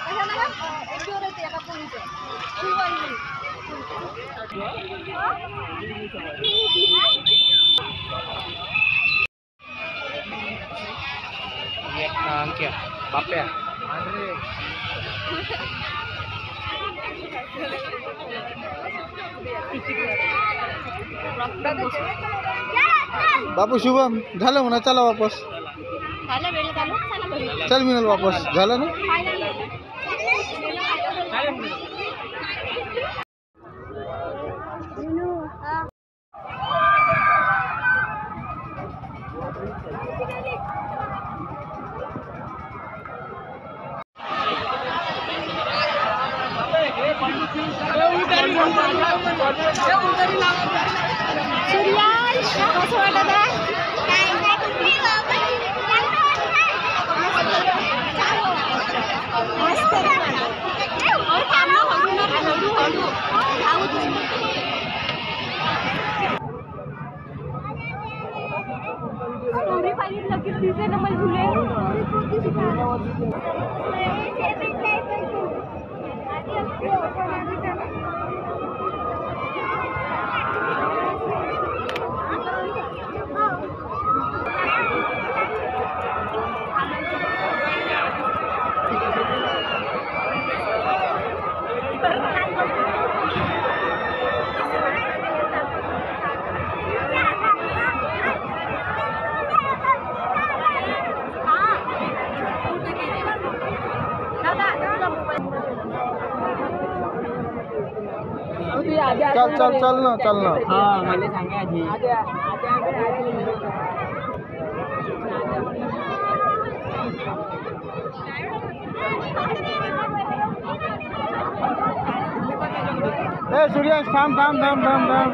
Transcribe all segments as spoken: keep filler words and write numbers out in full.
Angkia, Bapak. बापू शुभम झालं म्हणा चला वापस चल मिनल वापस झालं ना सूर्याश कसं वाटत आहे स्टोरी पाहिजे लगेच दिसे ना मला झुले चल चल चल ना चल ना हाँ मैंने सांगे आजी ए सूर्याश थांब थांब थांब थांब थांब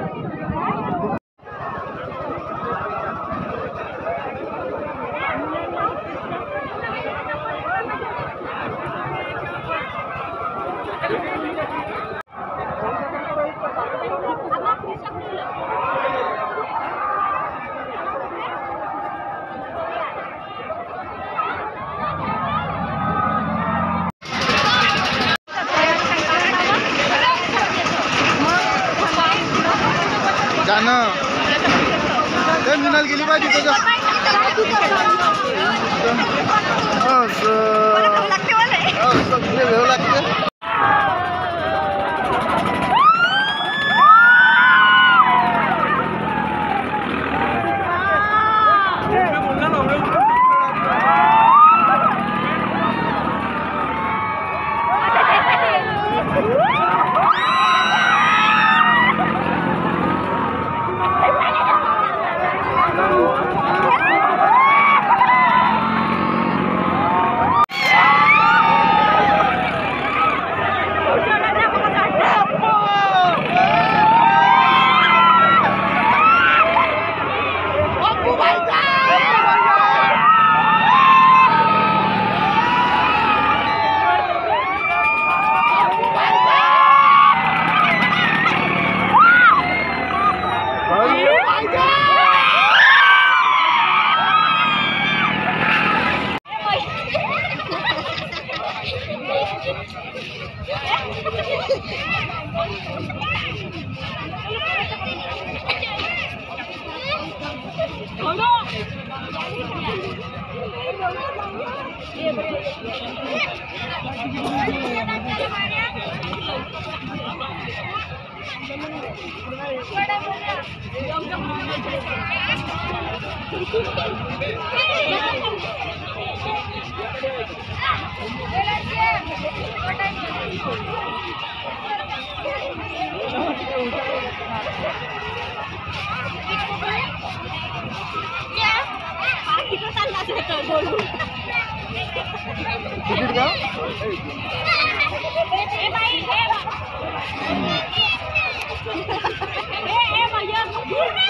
जाणं ते मिनल गेली पाहिजे त्याच्या सगळे वेळ लागते तिकीट का? ए भाई ए ए भैया